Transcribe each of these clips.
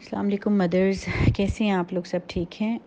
السلام علیکم مدرز، کیسے ہیں آپ لوگ؟ سب ٹھیک ہیں؟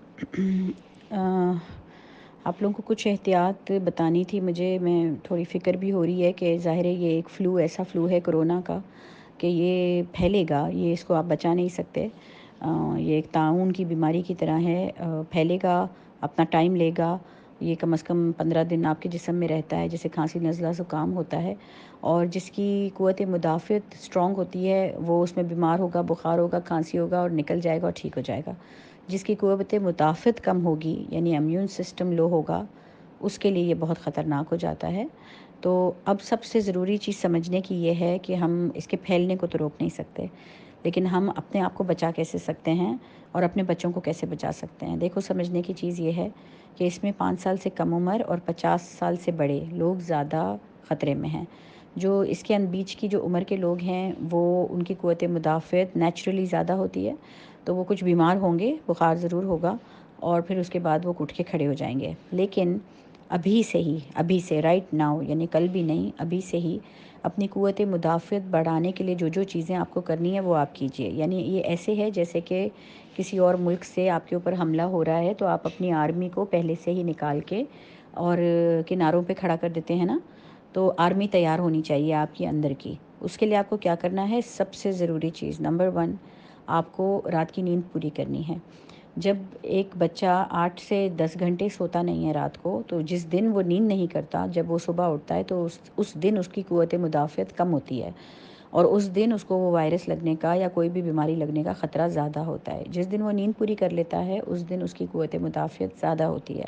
آپ لوگوں کو کچھ احتیاط بتانی تھی مجھے. میں تھوڑی فکر بھی ہو رہی ہے کہ ظاہر ہے یہ ایک فلو، ایسا فلو ہے کرونا کا کہ یہ پھیلے گا، یہ اس کو آپ بچا نہیں سکتے. یہ ایک طاعون کی بیماری کی طرح ہے، پھیلے گا، اپنا ٹائم لے گا. یہ کم از کم 15 دن آپ کے جسم میں رہتا ہے، جیسے کھانسی نزلہ زکام ہوتا ہے. اور جس کی قوت مدافعت اسٹرانگ ہوتی ہے وہ اس میں بیمار ہوگا، بخار ہوگا، کھانسی ہوگا اور نکل جائے گا اور ٹھیک ہو جائے گا. جس کی قوت مدافعت کم ہوگی، یعنی امیون سسٹم لو ہوگا، اس کے لیے یہ بہت خطرناک ہو جاتا ہے. تو اب سب سے ضروری چیز سمجھنے کی یہ ہے کہ ہم اس کے پھیلنے کو تو روک نہیں سکتے، لیکن ہم اپنے آپ کو بچا کیسے سکتے ہیں اور اپنے بچوں کو کیسے بچا سکتے ہیں. دیکھو، سمجھنے کی چیز یہ ہے کہ اس میں 5 سال سے کم عمر اور 50 سال سے بڑے لوگ زیادہ خطرے میں ہیں. جو اس کے بیچ کی جو عمر کے لوگ ہیں وہ ان کی قوت مدافعت نیچرلی زیادہ ہوتی ہے، تو وہ کچھ بیمار ہوں گے، بخار ضرور ہوگا، اور پھر اس کے بعد وہ اٹھ کے کھڑے ہو جائیں گے. لیکن ابھی سے رائٹ ناؤ، یعنی کل بھی نہیں، ابھی سے ہی اپنی قوت مدافعت بڑھانے کے لیے جو چیزیں آپ کو کرنی ہے وہ آپ کیجئے. یعنی یہ ایسے ہے جیسے کہ کسی اور ملک سے آپ کے اوپر حملہ ہو رہا ہے تو آپ اپنی آرمی کو پہلے سے ہی نکال کے اور کناروں پہ کھڑا کر دیتے ہیں نا. تو آرمی تیار ہونی چاہیے آپ کی اندر کی. اس کے لیے آپ کو کیا کرنا ہے؟ سب سے ضروری چیز نمبر 1، آپ کو رات کی نیند پوری کرنی ہے. جب ایک بچہ 8 سے 10 گھنٹے سوتا نہیں ہے رات کو، تو جس دن وہ نیند نہیں کرتا، جب وہ صبح اٹھتا ہے تو اس دن اس کی قوت مدافعت کم ہوتی ہے، اور اس دن اس کو وہ وائرس لگنے کا یا کوئی بھی بیماری لگنے کا خطرہ زیادہ ہوتا ہے. جس دن وہ نیند پوری کر لیتا ہے اس دن اس کی قوت مدافعت زیادہ ہوتی ہے.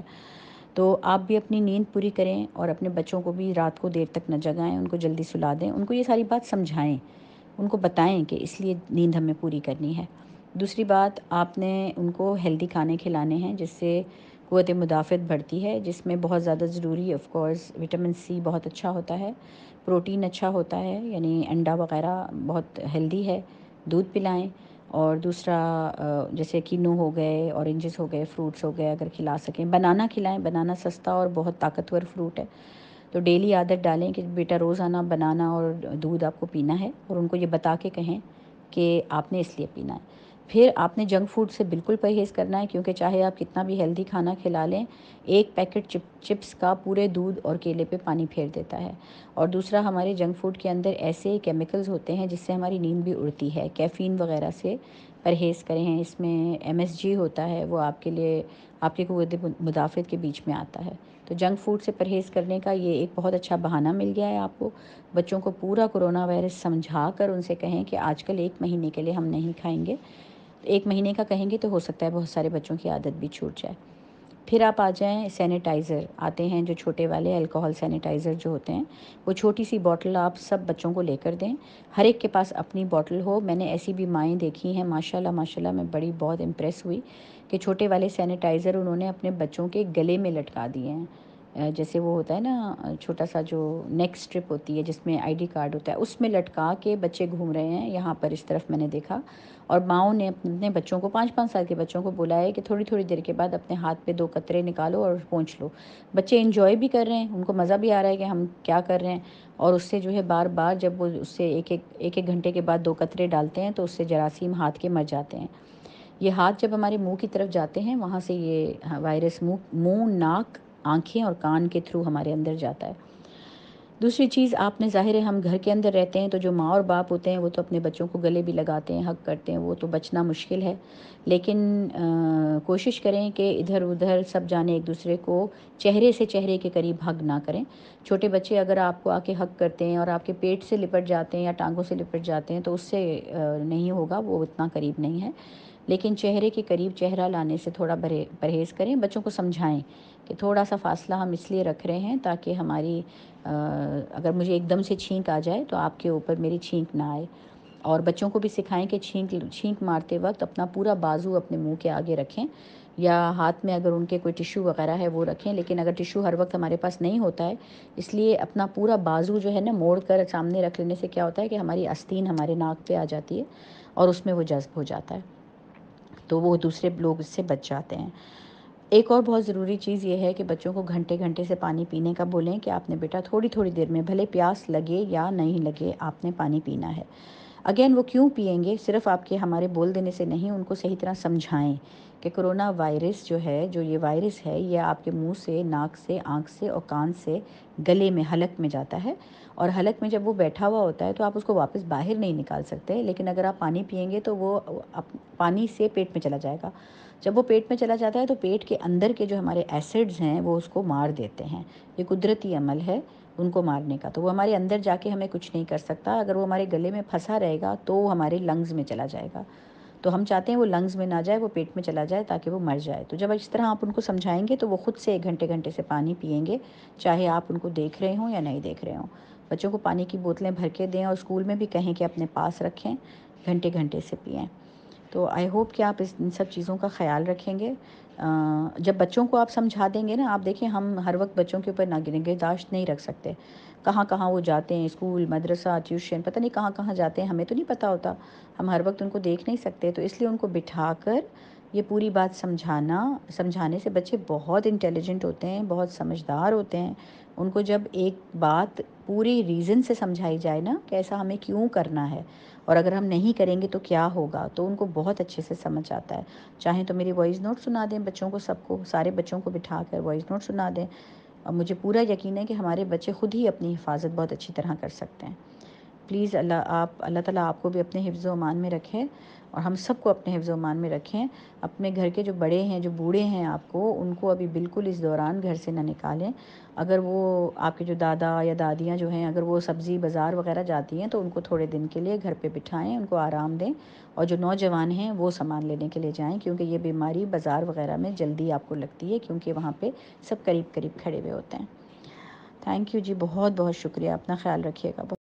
تو آپ بھی اپنی نیند پوری کریں اور اپنے بچوں کو بھی رات کو دیر تک نہ جگائیں، ان کو جلدی سلا دیں، ان کو یہ ساری بات سمجھائیں، ان کو بتائیں کہ اس لیے نیند ہمیں پوری کرنی ہے. دوسری بات، آپ نے ان کو ہیلدی کھانے کھلانے ہیں جس سے قوت مدافعت بڑھتی ہے، جس میں بہت زیادہ ضروری آف کورس وٹامن سی بہت اچھا ہوتا ہے، پروٹین اچھا ہوتا ہے، یعنی انڈا وغیرہ بہت ہیلدی ہے، دودھ پلائیں. اور دوسرا جیسے کینو ہو گئے، اورنجز ہو گئے، فروٹس ہو گئے، اگر کھلا سکیں بنانا کھلائیں. بنانا سستا اور بہت طاقتور فروٹ ہے، تو ڈیلی عادت ڈالیں کہ بیٹا روزانہ بنانا اور دودھ آپ کو پینا ہے، اور ان کو یہ بتا کے کہیں کہ آپ نے اس لیے پینا ہے. پھر آپ نے جنک فوڈ سے بالکل پرہیز کرنا ہے، کیونکہ چاہے آپ کتنا بھی ہیلدی کھانا کھلا لیں، ایک پیکٹ چپس کا پورے دودھ اور کیلے پہ پانی پھیر دیتا ہے. اور دوسرا، ہمارے جنک فوڈ کے اندر ایسے کیمیکلز ہوتے ہیں جس سے ہماری نیند بھی اڑتی ہے. کیفین وغیرہ سے پرہیز کریں. اس میں MSG ہوتا ہے، وہ آپ کے لیے آپ کی قوت مدافعت کے بیچ میں آتا ہے. تو جنک فوڈ سے پرہیز کرنے کا یہ ایک بہت اچھا بہانہ مل گیا ہے آپ کو. بچوں کو پورا کرونا وائرس سمجھا کر ان سے کہیں کہ آج کل 1 مہینے کے لیے ہم نہیں کھائیں گے. 1 مہینے کا کہیں گے تو ہو سکتا ہے بہت سارے بچوں کی عادت بھی چھوٹ جائے. پھر آپ آ جائیں، سینیٹائزر آتے ہیں جو چھوٹے والے الکوہل سینیٹائزر جو ہوتے ہیں، وہ چھوٹی سی بوٹل آپ سب بچوں کو لے کر دیں. ہر ایک کے پاس اپنی بوٹل ہو. میں نے ایسی بھی مائیں دیکھی ہیں، ماشاءاللہ میں بڑی بہت امپریس ہوئی کہ چھوٹے والے سینیٹائزر انہوں نے اپنے بچوں کے گلے میں لٹکا دیے ہیں. جیسے وہ ہوتا ہے نا چھوٹا سا جو نیک اسٹرپ ہوتی ہے جس میں ID کارڈ ہوتا ہے، اس میں لٹکا کے بچے گھوم رہے ہیں. یہاں پر اس طرف میں نے دیکھا. اور ماؤں نے اپنے بچوں کو، 5 سال کے بچوں کو بولا ہے کہ تھوڑی تھوڑی دیر کے بعد اپنے ہاتھ پہ 2 قطرے نکالو اور پونچھ لو. بچے انجوائے بھی کر رہے ہیں، ان کو مزہ بھی آ رہا ہے کہ ہم کیا کر رہے ہیں. اور اس سے جو ہے بار بار جب وہ اس سے ایک گھنٹے کے بعد 2 قطرے ڈالتے ہیں تو اس سے جراثیم ہاتھ کے مر جاتے ہیں. یہ ہاتھ جب ہمارے منہ کی طرف جاتے ہیں وہاں سے یہ وائرس منہ، ناک، آنکھیں اور کان کے تھرو ہمارے اندر جاتا ہے. دوسری چیز، آپ نے ظاہر ہے ہم گھر کے اندر رہتے ہیں تو جو ماں اور باپ ہوتے ہیں وہ تو اپنے بچوں کو گلے بھی لگاتے ہیں، ہگ کرتے ہیں، وہ تو بچنا مشکل ہے. لیکن کوشش کریں کہ ادھر ادھر سب جانے ایک دوسرے کو چہرے سے چہرے کے قریب ہگ نہ کریں. چھوٹے بچے اگر آپ کو آ کے ہگ کرتے ہیں اور آپ کے پیٹ سے لپٹ جاتے ہیں یا ٹانگوں سے لپٹ جاتے ہیں تو اس سے نہیں ہوگا، وہ اتنا قریب نہیں ہے. لیکن چہرے کے قریب چہرہ لانے سے تھوڑا پرہیز کریں. بچوں کو سمجھائیں کہ تھوڑا سا فاصلہ ہم اس لیے رکھ رہے ہیں تاکہ ہماری اگر مجھے ایک دم سے چھینک آ جائے تو آپ کے اوپر میری چھینک نہ آئے. اور بچوں کو بھی سکھائیں کہ چھینک مارتے وقت اپنا پورا بازو اپنے منہ کے آگے رکھیں، یا ہاتھ میں اگر ان کے کوئی ٹیشو وغیرہ ہے وہ رکھیں. لیکن اگر ٹیشو ہر وقت ہمارے پاس نہیں ہوتا ہے، اس لیے اپنا پورا بازو جو ہے نا موڑ کر سامنے رکھ لینے سے کیا ہوتا ہے کہ ہماری آستین ہمارے ناک پہ آ جاتی ہے اور اس میں وہ جذب ہو جاتا ہے، تو وہ دوسرے لوگ اس سے بچ جاتے ہیں. ایک اور بہت ضروری چیز یہ ہے کہ بچوں کو گھنٹے گھنٹے سے پانی پینے کا بولیں کہ آپ نے بیٹا تھوڑی تھوڑی دیر میں، بھلے پیاس لگے یا نہیں لگے، آپ نے پانی پینا ہے. اگین وہ کیوں پئیں گے؟ صرف آپ کے ہمارے بول دینے سے نہیں، ان کو صحیح طرح سمجھائیں کہ کرونا وائرس جو ہے، جو یہ وائرس ہے، یہ آپ کے منہ سے، ناک سے، آنکھ سے اور کان سے گلے میں، حلق میں جاتا ہے، اور حلق میں جب وہ بیٹھا ہوا ہوتا ہے تو آپ اس کو واپس باہر نہیں نکال سکتے، لیکن اگر آپ پانی پئیں گے تو وہ پانی سے پیٹ میں چلا جائے گا۔ جب وہ پیٹ میں چلا جاتا ہے تو پیٹ کے اندر کے جو ہمارے ایسڈز ہیں وہ اس کو مار دیتے ہیں، یہ قدرتی عمل ہے ان کو مارنے کا، تو وہ ہمارے اندر جا کے ہمیں کچھ نہیں کر سکتا۔ اگر وہ ہمارے گلے میں پھنسا رہے گا تو وہ ہمارے لنگز میں چلا جائے گا، تو ہم چاہتے ہیں وہ لنگز میں نہ جائے، وہ پیٹ میں چلا جائے تاکہ وہ مر جائے۔ تو جب اس طرح آپ ان کو سمجھائیں گے تو وہ خود سے 1 گھنٹے سے پانی پئیں گے، چاہے آپ ان کو دیکھ رہے ہوں یا نہیں دیکھ رہے ہوں۔ بچوں کو پانی کی بوتلیں بھر کے دیں اور اسکول میں بھی کہیں کہ اپنے پاس رکھیں، گھنٹے سے پئیں۔ تو آئی ہوپ کہ آپ ان سب چیزوں کا خیال رکھیں گے۔ جب بچوں کو آپ سمجھا دیں گے نا، آپ دیکھیں ہم ہر وقت بچوں کے اوپر نگہداشت نہیں رکھ سکتے، کہاں کہاں وہ جاتے ہیں، اسکول، مدرسہ، ٹیوشن، پتہ نہیں کہاں کہاں جاتے ہیں، ہمیں تو نہیں پتہ ہوتا، ہم ہر وقت ان کو دیکھ نہیں سکتے، تو اس لیے ان کو بٹھا کر یہ پوری بات سمجھانے سے بچے بہت انٹیلیجنٹ ہوتے ہیں، بہت سمجھدار ہوتے ہیں۔ ان کو جب ایک بات پوری ریزن سے سمجھائی جائے نا کہ ایسا ہمیں کیوں کرنا ہے اور اگر ہم نہیں کریں گے تو کیا ہوگا، تو ان کو بہت اچھے سے سمجھ آتا ہے۔ چاہیں تو میری وائس نوٹ سنا دیں بچوں کو، سب کو، سارے بچوں کو بٹھا کر وائس نوٹ سنا دیں، اور مجھے پورا یقین ہے کہ ہمارے بچے خود ہی اپنی حفاظت بہت اچھی طرح کر سکتے ہیں۔ پلیز اللہ تعالیٰ آپ کو بھی اپنے حفظ و امان میں رکھیں، اور ہم سب کو اپنے حفظ و امان میں رکھیں۔ اپنے گھر کے جو بڑے ہیں، جو بوڑھے ہیں آپ کو، ان کو ابھی بالکل اس دوران گھر سے نہ نکالیں۔ اگر وہ آپ کے جو دادا یا دادیاں جو ہیں، اگر وہ سبزی بازار وغیرہ جاتی ہیں تو ان کو تھوڑے دن کے لیے گھر پہ بٹھائیں، ان کو آرام دیں، اور جو نوجوان ہیں وہ سامان لینے کے لیے جائیں، کیونکہ یہ بیماری بازار وغیرہ میں جلدی آپ کو لگتی ہے، کیونکہ وہاں پہ سب قریب قریب کھڑے ہوئے ہوتے ہیں۔ تھینک یو جی، بہت بہت شکریہ، اپنا خیال رکھیے گا۔